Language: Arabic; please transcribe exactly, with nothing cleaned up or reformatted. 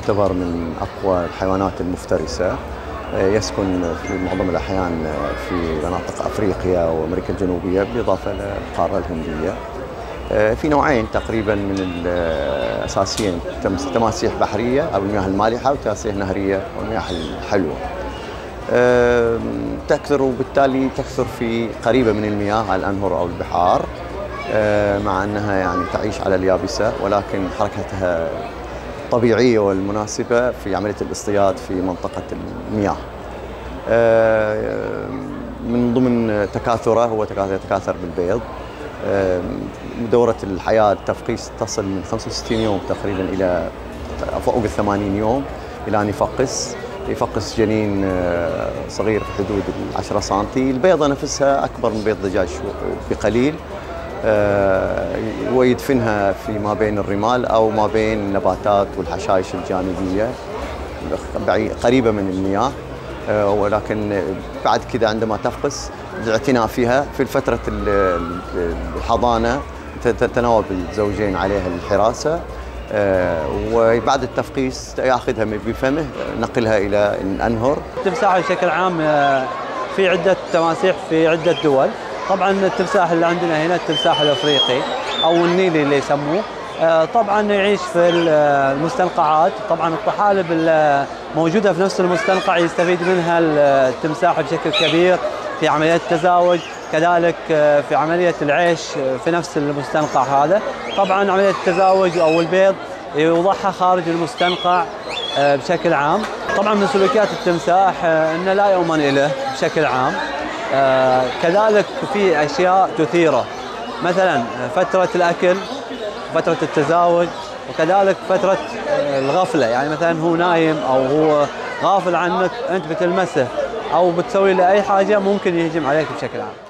يعتبر من أقوى الحيوانات المفترسة. يسكن في معظم الأحيان في مناطق أفريقيا وأمريكا الجنوبية بالإضافة للقارة الهندية. في نوعين تقريبا من الأساسيين، تماسيح بحرية أو المياه المالحة وتماسيح نهرية والمياه الحلوة. تكثر وبالتالي تكثر في قريبة من المياه الأنهر أو البحار، مع أنها يعني تعيش على اليابسة، ولكن حركتها طبيعية والمناسبة في عملية الاصطياد في منطقة المياه. من ضمن تكاثره هو يتكاثر بالبيض. دورة الحياة التفقيس تصل من خمسة وستين يوم تقريبا إلى فوق الثمانين يوم إلى أن يفقس يفقس جنين صغير في حدود العشرة سنتي. البيضة نفسها أكبر من بيض دجاج بقليل، ويدفنها في ما بين الرمال أو ما بين النباتات والحشائش الجانبية قريبة من المياه. ولكن بعد كذا عندما تفقس الاعتناء فيها في فترة الحضانة تتناوب الزوجين عليها الحراسة، وبعد التفقيس ياخذها بفمه نقلها إلى الأنهر. التمساح بشكل عام في عدة تماسيح في عدة دول. طبعا التمساح اللي عندنا هنا التمساح الافريقي او النيلي اللي يسموه، طبعا يعيش في المستنقعات. طبعا الطحالب الموجوده في نفس المستنقع يستفيد منها التمساح بشكل كبير في عمليه التزاوج، كذلك في عمليه العيش في نفس المستنقع هذا. طبعا عمليه التزاوج او البيض يوضعها خارج المستنقع بشكل عام. طبعا من سلوكيات التمساح انه لا يؤمن له بشكل عام. آه كذلك في أشياء تثيره، مثلا فترة الأكل، فترة التزاوج، وكذلك فترة الغفلة. يعني مثلا هو نايم أو هو غافل عنك، أنت بتلمسه أو بتسوي له أي حاجة ممكن يهجم عليك بشكل عام.